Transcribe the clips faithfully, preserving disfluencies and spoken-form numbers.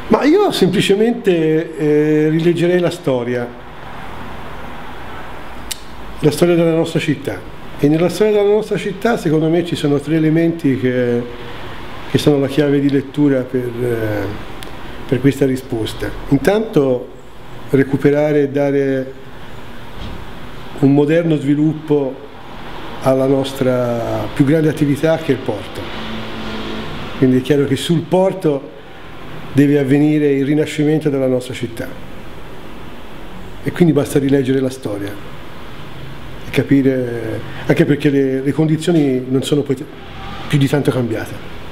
Ma io semplicemente eh, rileggerei la storia, la storia della nostra città. E nella storia della nostra città, secondo me, ci sono tre elementi che, che sono la chiave di lettura per, eh, per questa risposta. Intanto recuperare e dare un moderno sviluppo alla nostra più grande attività, che è il porto. Quindi è chiaro che sul porto deve avvenire il rinascimento della nostra città, e quindi basta rileggere la storia e capire, anche perché le, le condizioni non sono poi più di tanto cambiate.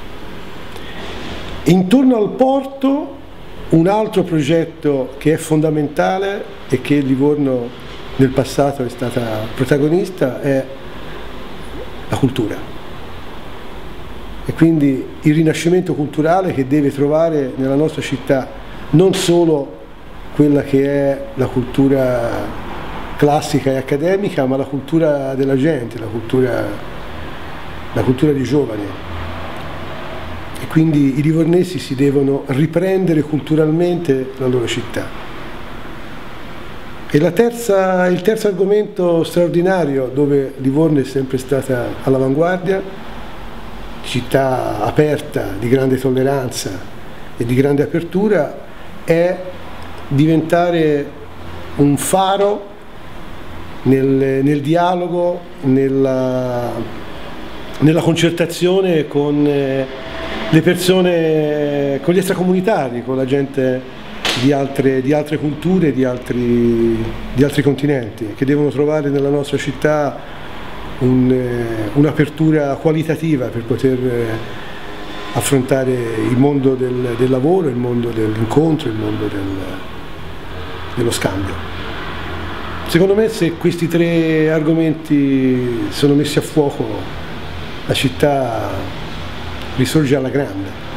Intorno al porto un altro progetto che è fondamentale e che Livorno nel passato è stata protagonista è la cultura. E quindi il rinascimento culturale che deve trovare nella nostra città non solo quella che è la cultura classica e accademica, ma la cultura della gente, la cultura, la cultura dei giovani. E quindi i livornesi si devono riprendere culturalmente la loro città. E la terza, il terzo argomento straordinario, dove Livorno è sempre stata all'avanguardia, città aperta, di grande tolleranza e di grande apertura, è diventare un faro nel, nel dialogo, nella, nella concertazione con le persone, con gli extracomunitari, con la gente di altre, di altre culture, di altri, di altri continenti, che devono trovare nella nostra città un'apertura qualitativa per poter affrontare il mondo del, del lavoro, il mondo dell'incontro, il mondo del, dello scambio. Secondo me, se questi tre argomenti sono messi a fuoco, la città risorge alla grande.